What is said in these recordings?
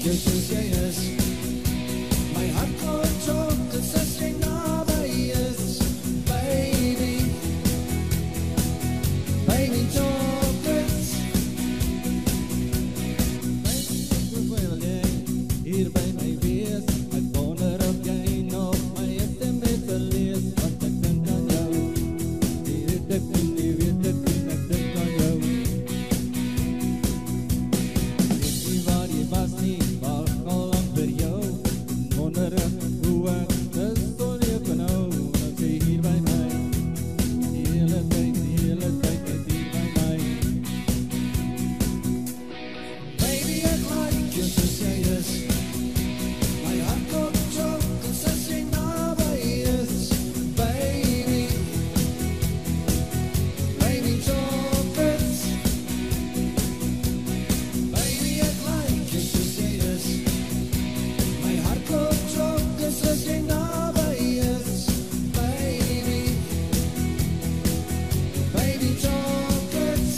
je soos jy is. My hart klop chocolates as jy naby is. Baby, baby chocolates. Hoeveel jy hier by my wees, ek wonder of jy nog my SMS lees, want ek dink aan jou. Die weet ek en die weet ek en ek dink aan jou. Weet nie waar jy was nie, maar al lang vir jou. Wonder ek hoe ek dis kon leef en hou, as jy hier by my. Die hele tyd net hier by my. Baby, ek like jy soos jy is. My hart klop chocolates as jy naby is. Baby, baby chocolates. Baby, ek like jy soos jy is. My hart klop chocolates as jy naby is. Baby, baby chocolates.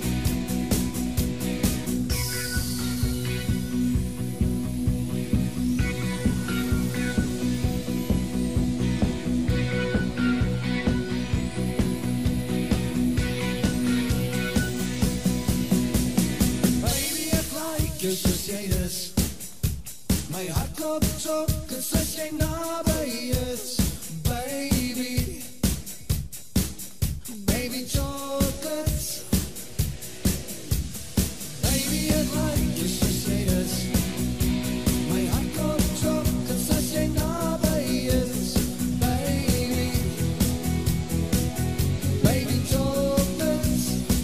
Baby, ek like jy soos jy is. My hart klop chocolates as jy naby is. Baby, baby chocolates. Baby, ek like jy soos jy is. My hart klop chocolates as jy naby is. Baby, baby chocolates.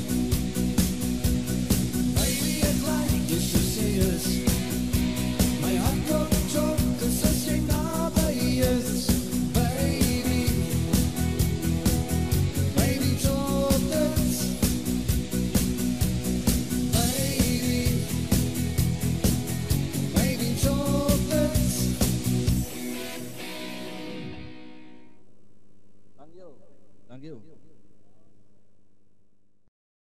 Baby, ek like jy soos jy is. My hart klop chocolates as jy naby is. Baby, baby chocolates. Baby, baby chocolates. Thank you.